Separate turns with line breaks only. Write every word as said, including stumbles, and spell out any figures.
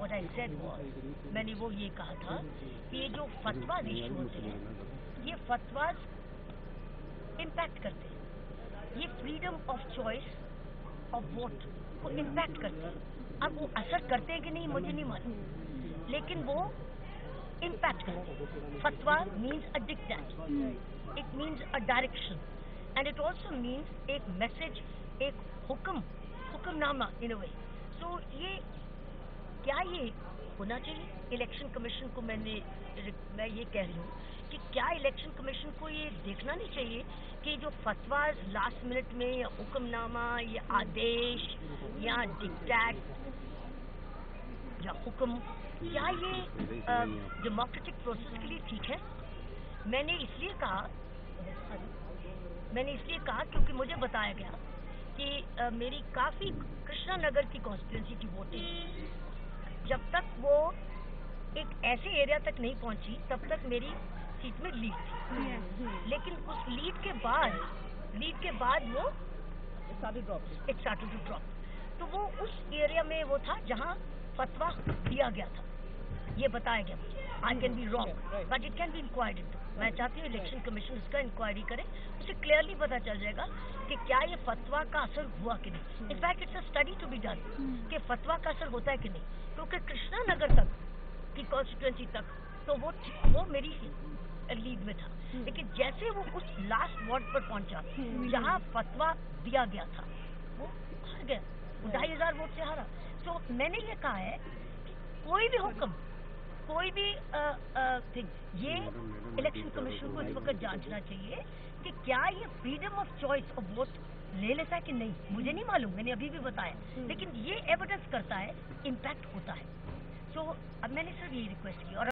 What I said was, मैंने वो ये कहा था कि ये जो फतवा इशू होते हैं, ये फतवाज इम्पैक्ट करते हैं, ये freedom of choice of vote को इम्पैक्ट करते हैं। अब वो असर करते हैं कि नहीं मुझे नहीं मालूम, लेकिन वो इम्पैक्ट करते हैं। फतवा means a dictate, it means a direction, and it also means एक मैसेज, एक हुक्म, हुक्मनामा इन अ वे। सो ये क्या ये होना चाहिए इलेक्शन कमीशन को? मैंने मैं ये कह रही हूँ कि क्या इलेक्शन कमीशन को ये देखना नहीं चाहिए कि जो फतवाज लास्ट मिनट में या हुक्मनामा या आदेश या डिक्टेट या हुक्म, क्या ये डेमोक्रेटिक प्रोसेस के लिए ठीक है? मैंने इसलिए कहा मैंने इसलिए कहा क्योंकि मुझे बताया गया कि आ, मेरी काफ़ी कृष्णा नगर की कॉन्स्टिट्यूंसी की वोटिंग जब तक वो एक ऐसे एरिया तक नहीं पहुंची तब तक मेरी सीट में लीड थी, लेकिन उस लीड के बाद लीड के बाद वो इट स्टार्टेड टू ड्रॉप। तो वो उस एरिया में वो था जहां फतवा दिया गया था, ये बताया गया मुझे। I can be wrong but it can be inquired into. मैं चाहती हूँ इलेक्शन कमीशन इसका इंक्वायरी करे, उसे क्लियरली पता चल जाएगा कि क्या ये फतवा का असर हुआ कि नहीं। In fact it's a study to be done कि फतवा का असर होता है कि नहीं, क्योंकि कृष्णा नगर तक की कॉन्स्टिट्यूंसी तक तो वो वो मेरी लीड में था, लेकिन जैसे वो उस लास्ट वार्ड पर पहुंचा जहाँ फतवा दिया गया था, वो हार गया, वो ढाई हजार वोट से हारा। तो मैंने ये कहा है कि कोई भी हुक्म, कोई भी थिंग, ये इलेक्शन कमीशन को इस वक्त जांचना चाहिए कि क्या ये freedom of choice of vote ले लेता है कि नहीं। मुझे नहीं मालूम, मैंने अभी भी बताया, लेकिन ये एविडेंस करता है इम्पैक्ट होता है। तो अब मैंने सिर्फ यही रिक्वेस्ट की। और